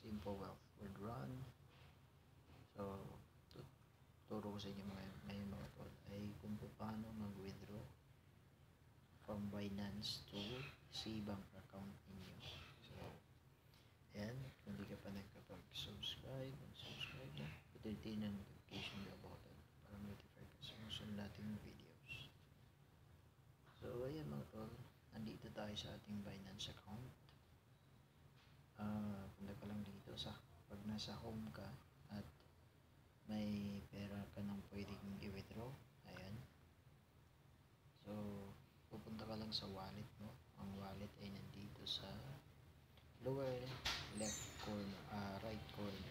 Simple Wealth would run. So, turo ko sa inyo ngayon mga tol ay kung paano mag-withdraw from Binance to C-Bank account ninyo. So, ayan, kung di ka pa nagkapag-subscribe, mag-subscribe na. Pati ng notification bell button para notify ka sa musunod nating videos. So, ayan mga tol, nandito tayo sa ating Binance account. Punta ka lang dito pag nasa home ka at may pera ka nang pwedeng i-withdraw. Ayan. So, pupunta ka lang sa wallet mo. Ang wallet ay nandito sa lower left corner, right corner.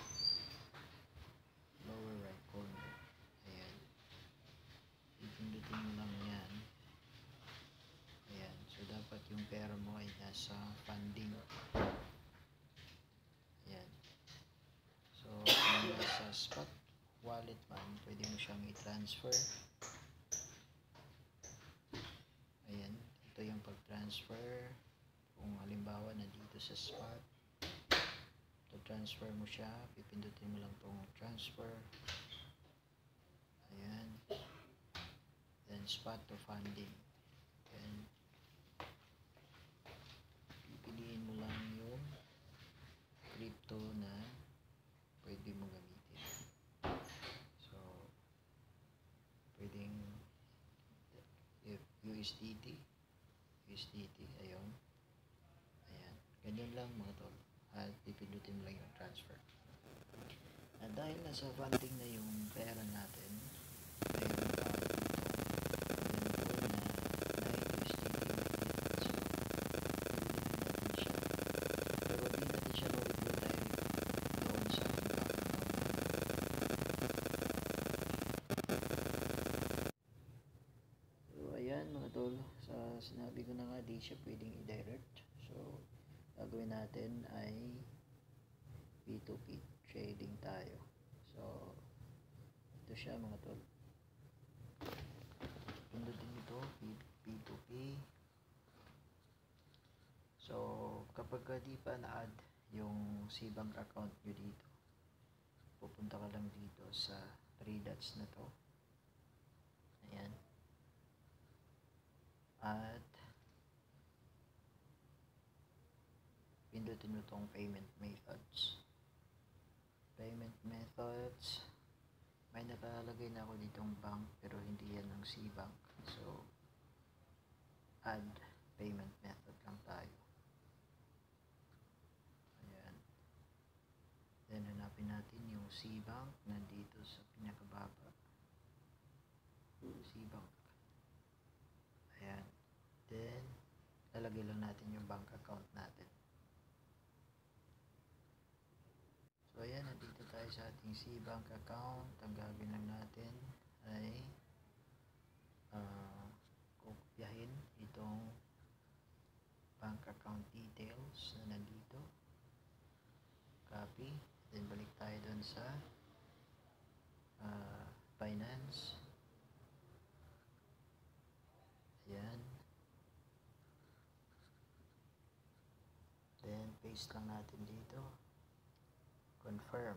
Lower right corner. Ayan. Ipindutin mo lang yan. Ayan. So, dapat yung pera mo ay nasa funding. Ayan. So, kung nasa spot wallet man, pwede mo siyang i-transfer. Ayan. Ito yung pag-transfer. Kung halimbawa nandito sa spot, transfer mo siya, pipindutin mo lang itong transfer. Ayan. Then spot to funding. Then pipiliin mo lang yung crypto na pwede mo gamitin. So, pwedeng USDT, ayun. Ayan. Ganyan lang mga tol. At pipindutin mo lang yung transfer. At dahil nasa funding na yung pera natin, mayroon pa dito na 9 USDT ulit. So, pipindutin natin siya. Pero di natin siya ma-withdraw direct doon sa ating bank account. So, ayan mga tol. Sinabi ko na nga, di siya pwedeng i-direct. So, gagawin natin ay P2P trading tayo. So, ito siya mga tol. Pindutin ito, P2P. So, kapag di pa na-add yung C-Bank account nyo dito, pupunta ka lang dito sa 3 dots na to. Ayan. At pindutin mo itong payment methods. Payment methods. May nakalagay na ako ditong bank pero hindi yan ng C-Bank. So, add payment method lang tayo. Ayan. Then, hanapin natin yung C-Bank nandito sa pinakababa. C-Bank. Ayan. Then, lalagay lang natin yung bank account natin. So, ayan, nandito tayo sa ating C-Bank account. Ang gagawin lang natin ay kopyahin itong bank account details na nandito. Copy. Then, balik tayo dun sa Binance. Ayan. Then, paste lang natin dito. Confirm.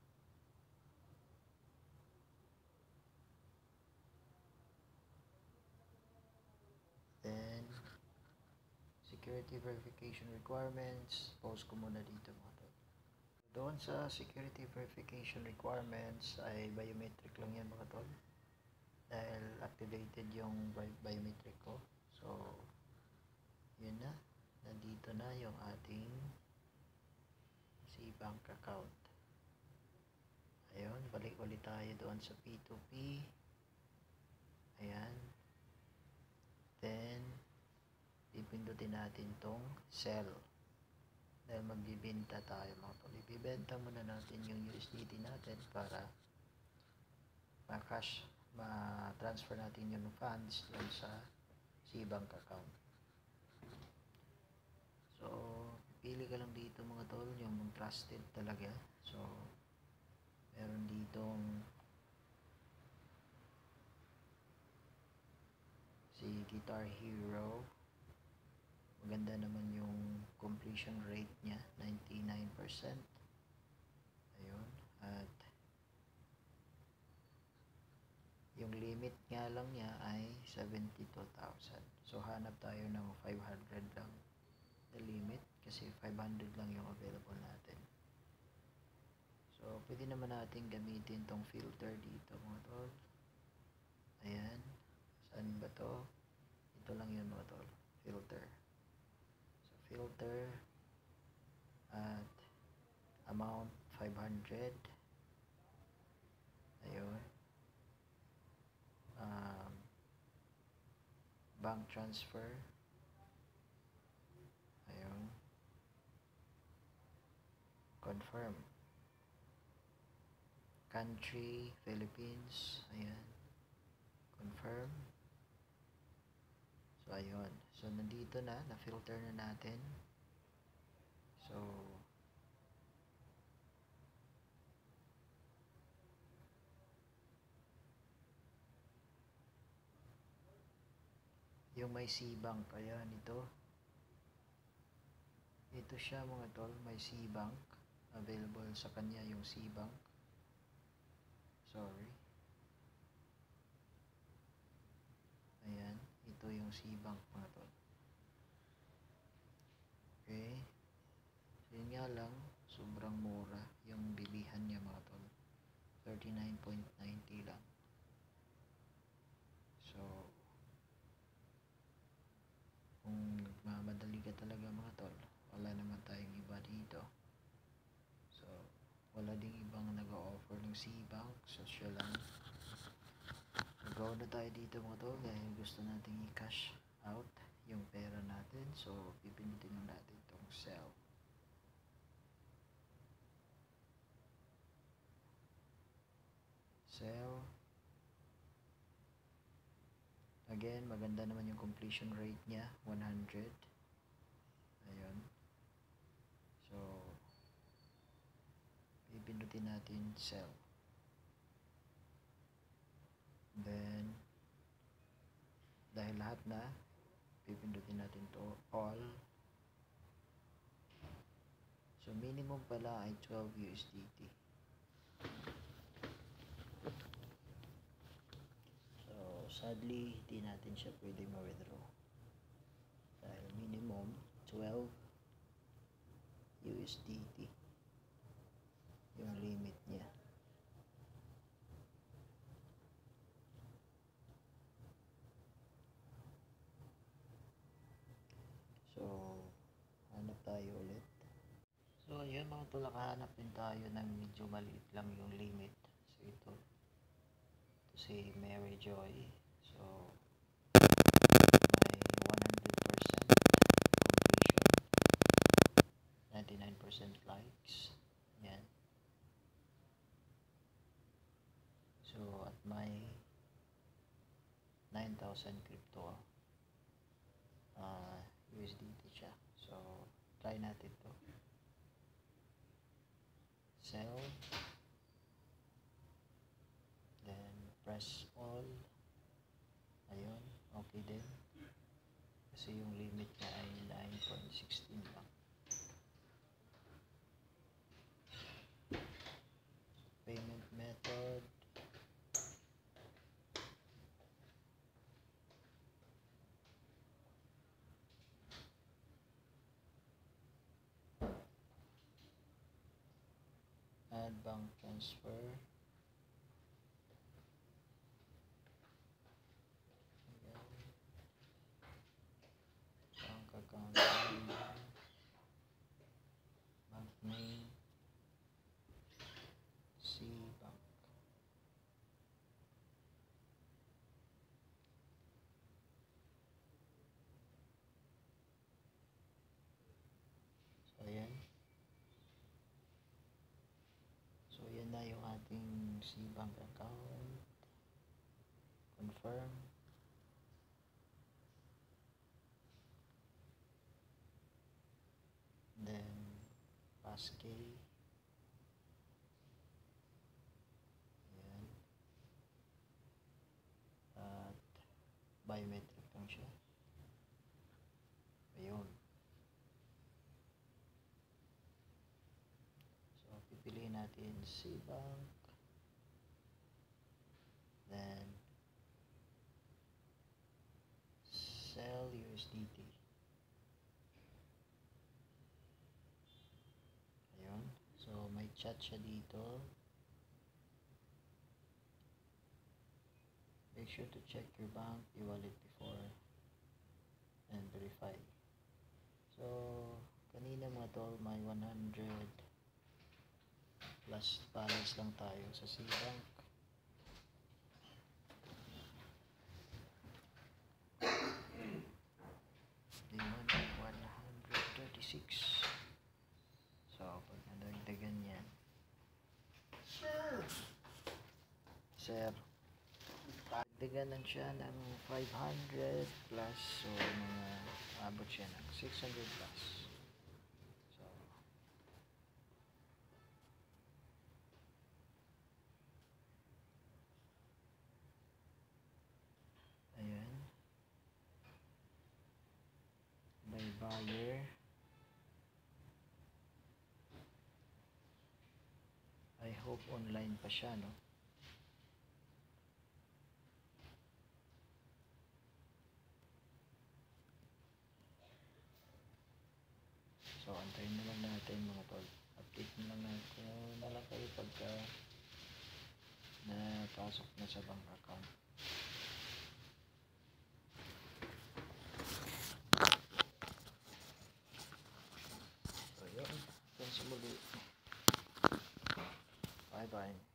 Then, security verification requirements. Post ko muna dito mga tol. Doon sa security verification requirements ay biometric lang yan mga tol. Dahil activated yung biometric ko. So, yun na. Nandito na yung ating C-Bank account. Ayun, balik ulit tayo doon sa P2P. Ayan. Then, ipindutin natin tong sell. Dahil magbibenta tayo mga tol. Ibibenta muna natin yung USDT natin para ma-cash, ma-transfer natin yung funds doon sa C-Bank account. So, pili ka lang dito mga tol, yung trusted talaga. So, meron ditong si Guitar Hero. Maganda naman yung completion rate niya, 99%. Ayun. At yung limit nga lang niya ay 72,000. So hanap tayo ng 500 lang na limit kasi 500 lang yung available natin. So pwede naman natin gamitin tong filter dito mga tol. Ayan. Saan ba to? Ito lang yun mga tol. Filter. So filter at amount 500. Ayun. Bank transfer. Ayun. Confirm. Country, Philippines. Ayan. Confirm. So, ayun. So, nandito na-filter na natin. So, yung may C-Bank, ayan, ito siya mga tol, may C-Bank available sa kanya yung C-Bank. Sorry, ayan, ito yung C-Bank mga tol. Okay, so yun nga lang, sobrang mura yung bilihan niya mga tol, 39.90 lang. So kung nagmamadali ka talaga mga tol, wala naman tayong iba dito. So wala ding ibang nag-o-offer ng C-Bank, so siya lang. Go na tayo dito mga tol dahil gusto nating i-cash out yung pera natin. So pipindutin lang natin itong sell. Sell. Again, maganda naman yung completion rate niya, 100. Ayun. So, pipindutin natin sell. Then, dahil lahat na, pipindutin natin to all. So, minimum pala ay 12 USDT. Sadly, hindi natin siya pwede ma-withdraw dahil minimum 12 USDT yung limit niya. So hanap tayo ulit. So ayun mga tol, nakahanap din tayo ng medyo maliit lang yung limit. So ito si Mary Joy. So may 100% completion, 99% likes. Yan. So at may 9,000 crypto USDT siya. So try natin to. Sell. Then press all. Ayun, okay din. Kasi yung limit niya ay 9.16 lang. Payment method. Add bank transfer. Bank account number. Bank name. C-Bank. So ayan. So yan na yung ating C-Bank account. Confirm. Then passkey. Ayan. At biometric lang siya. Ayun. pipiliin natin Cbank, then sell USDT. Ayun, so may chat siya dito. Make sure to check your bank e-wallet before and verify. So kanina mga tol, may 100 plus balance lang tayo sa Cbank. Limon 136. So pag nadagdagan yan, sir, dagdagan siya ng 500 plus, so mga abot siya ng 600 plus. So ayan, may buyer. I hope online pa siya, no? So antayin na lang natin mga tol. Update na lang na lang kayo pagka napasok na sa bank account. So yun, sa muli. Bye bye.